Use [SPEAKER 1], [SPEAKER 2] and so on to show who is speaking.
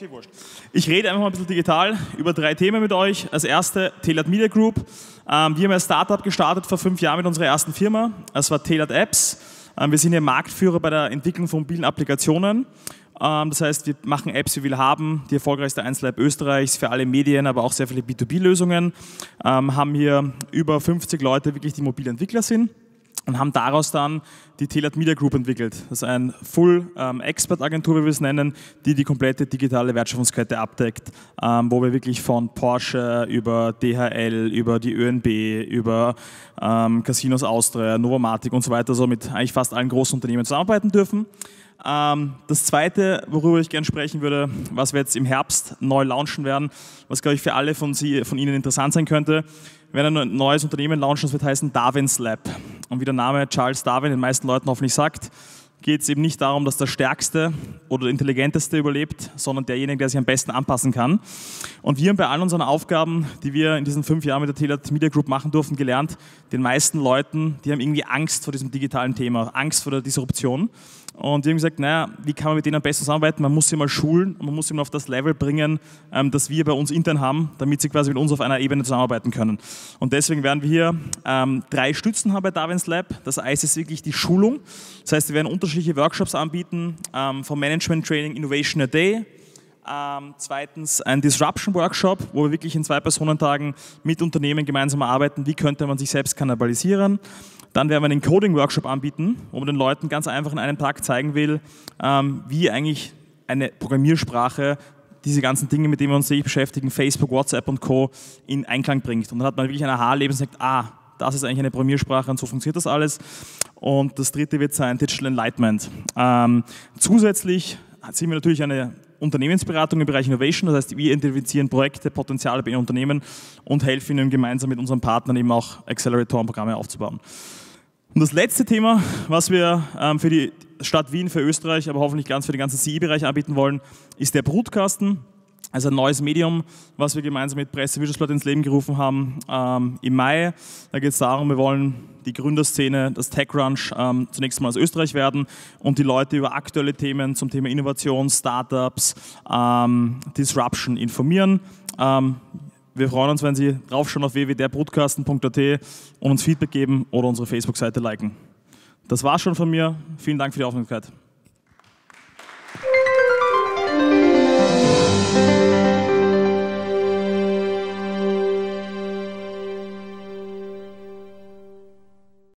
[SPEAKER 1] Okay, wurscht. Ich rede einfach mal ein bisschen digital über 3 Themen mit euch. Als erste Telad Media Group. Wir haben ein Startup gestartet vor 5 Jahren mit unserer ersten Firma. Das war Telad Apps. Wir sind hier Marktführer bei der Entwicklung von mobilen Applikationen. Das heißt, wir machen Apps, wie wir haben, die erfolgreichste Einzel-App Österreichs für alle Medien, aber auch sehr viele B2B-Lösungen. Haben hier über 50 Leute, wirklich die mobile Entwickler sind. Und haben daraus dann die Telad Media Group entwickelt. Das ist eine Full-Expert-Agentur, wie wir es nennen, die die komplette digitale Wertschöpfungskette abdeckt, wo wir wirklich von Porsche über DHL, über die ÖNB, über Casinos Austria, Novomatic und so weiter, so mit eigentlich fast allen großen Unternehmen zusammenarbeiten dürfen. Das Zweite, worüber ich gerne sprechen würde, was wir jetzt im Herbst neu launchen werden, was, glaube ich, für alle von Ihnen interessant sein könnte. Wir werden ein neues Unternehmen launchen, das wird heißen Darwin's Lab. Und wie der Name Charles Darwin den meisten Leuten hoffentlich sagt, geht es eben nicht darum, dass der Stärkste oder der Intelligenteste überlebt, sondern derjenige, der sich am besten anpassen kann. Und wir haben bei all unseren Aufgaben, die wir in diesen 5 Jahren mit der Telad Media Group machen durften, gelernt, den meisten Leuten, die haben irgendwie Angst vor diesem digitalen Thema, Angst vor der Disruption. Und die haben gesagt, naja, wie kann man mit denen am besten zusammenarbeiten? Man muss sie mal schulen und man muss sie mal auf das Level bringen, das wir bei uns intern haben, damit sie quasi mit uns auf einer Ebene zusammenarbeiten können. Und deswegen werden wir hier 3 Stützen haben bei Darwin's Lab. Das heißt, es ist wirklich die Schulung. Das heißt, wir werden unterschiedliche Workshops anbieten, vom Management Training Innovation a Day. Zweitens ein Disruption-Workshop, wo wir wirklich in 2 Personentagen mit Unternehmen gemeinsam arbeiten, wie könnte man sich selbst kannibalisieren. Dann werden wir einen Coding-Workshop anbieten, wo man den Leuten ganz einfach in einem Tag zeigen will, wie eigentlich eine Programmiersprache diese ganzen Dinge, mit denen wir uns täglich beschäftigen, Facebook, WhatsApp und Co. in Einklang bringt. Und dann hat man wirklich ein Aha-Erlebnis und sagt, das ist eigentlich eine Programmiersprache und so funktioniert das alles. Und das Dritte wird sein Digital Enlightenment. Zusätzlich sind wir natürlich eine Unternehmensberatung im Bereich Innovation, das heißt, wir identifizieren Projekte, Potenziale bei Ihren Unternehmen und helfen Ihnen gemeinsam mit unseren Partnern eben auch Acceleratoren-Programme aufzubauen. Und das letzte Thema, was wir für die Stadt Wien, für Österreich, aber hoffentlich für den ganzen CE-Bereich anbieten wollen, ist der Brutkasten. Also ein neues Medium, was wir gemeinsam mit Presse Wirtschaftsblatt ins Leben gerufen haben im Mai. Da geht es darum, wir wollen die Gründerszene, das TechCrunch zunächst mal aus Österreich werden und die Leute über aktuelle Themen zum Thema Innovation, Startups, Disruption informieren. Wir freuen uns, wenn Sie draufschauen auf www.derbrutkasten.at und uns Feedback geben oder unsere Facebook-Seite liken. Das war's schon von mir. Vielen Dank für die Aufmerksamkeit.